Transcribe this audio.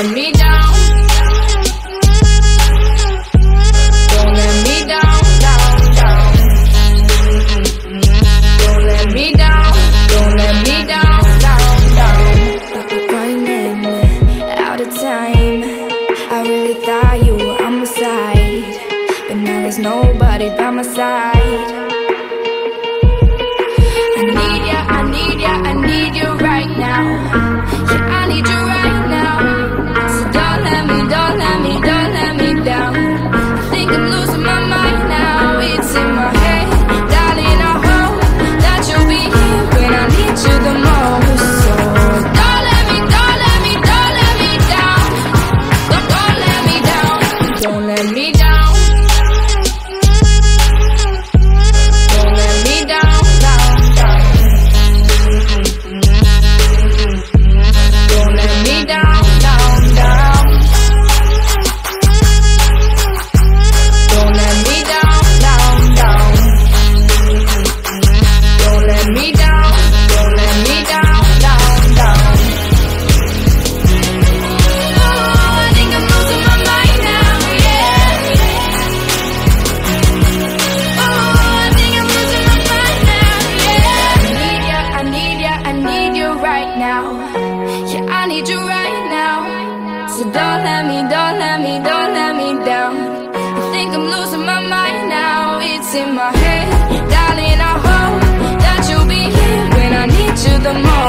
let me down. Don't let me down, down, down. Don't let me down. Don't let me down, down, down. Running out of time. I really thought you were on my side, but now there's nobody by my side. I need ya, I need ya, I need you right now. Yeah, I need you right now. So don't let me, don't let me, don't let me down. I think I'm losing my mind now. It's in my head, darling, I hope that you'll be here when I need you the most. So don't let me, don't let me, don't let me down. Don't let me down. Don't let me down. Don't let me down, down, down. Don't let me down, down, down. Don't let me down, down, down. Don't let me down, don't let me down, down, down. Oh, I think I'm losing my mind now, yeah. Oh, I think I'm losing my mind now, yeah. I need ya, I need ya, I need you right now. Yeah, I need you right now. So don't let me, don't let me, don't let me down. I think I'm losing my mind now. It's in my head, darling, I hope that you'll be here when I need you the most.